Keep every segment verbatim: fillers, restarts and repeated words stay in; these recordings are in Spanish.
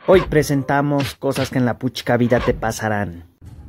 Hoy presentamos cosas que en la puchica vida te pasarán.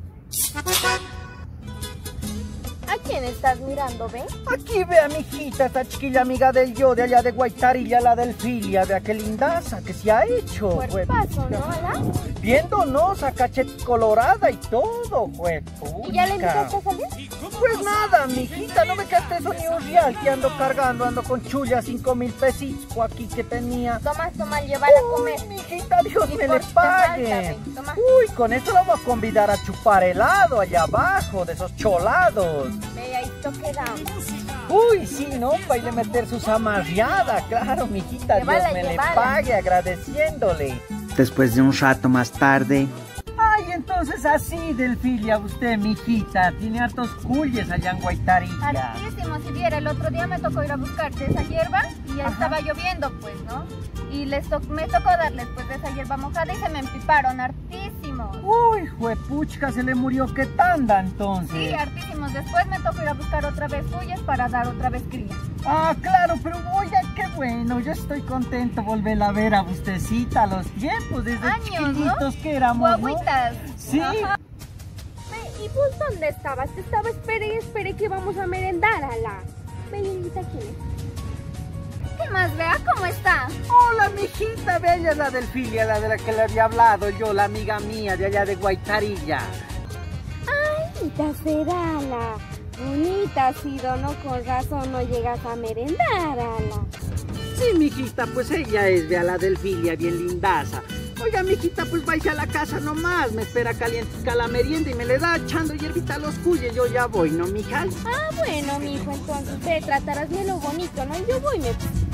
¿A quién estás mirando, ve? Aquí vea, mijita, esta chiquilla amiga del yo de allá de Guaitarilla, la del Filia, vea qué lindaza que se ha hecho. Cuerpazo, ¿no, Ala? Bien donosa, cachet colorada y todo, juepucha. ¿Y ya le invitaste a salir? Pues nada, mijita, no me quedaste eso ni un real que ando cargando, ando con chulla, cinco mil pesitos aquí que tenía. Toma, toma, llévala a comer. Uy, mijita, Dios Ni me por le si te pague. falta, ve, toma. Uy, con eso lo voy a convidar a chupar helado allá abajo, de esos cholados. Ve, ahí esto quedamos. Uy, sí, ¿no? Para irle meter sus amarreadas, claro, mijita, Llévala, Dios me llévala. le pague agradeciéndole. Después de un rato más tarde, Ay, entonces así del Filia usted, mijita, tiene hartos cuyes allá en Guaitarilla. Hartísimo, si viera, el otro día me tocó ir a buscarte esa hierba y ya Ajá. estaba lloviendo, pues, ¿no? Y les to- me tocó darles, pues, de esa hierba mojada y se me empiparon hartísimos. Uy, juepuchca, se le murió qué tanda entonces. Sí, hartísimos. Después me tocó ir a buscar otra vez suyas para dar otra vez cría. Ah, claro, pero oiga, qué bueno, yo estoy contento volverla a ver a ustecita a los tiempos, desde Años, chiquititos ¿no? que éramos, ¿no? Guaguitas. Sí. Ajá. ¿Y vos dónde estabas? Te estaba espere y espere que vamos a merendar, Ala. Belinita, ¿quién es? ¿Qué más, vea? ¿Cómo está? Hola, mijita, bella, la del Filia, la de la que le había hablado yo, la amiga mía de allá de Guaitarilla. Bonita será, Ala. Bonita ha sido, ¿no? Con razón no llegas a merendar, Ala. Sí, mijita, pues ella es, vea, la del Filia, bien lindaza. Oiga, mijita, pues vais a la casa nomás, me espera calientica la merienda y me le da echando hierbita a los cuyes, yo ya voy, ¿no, mija? Ah, bueno, mijo, entonces ve, tratarás de lo bonito, ¿no? Yo voy, me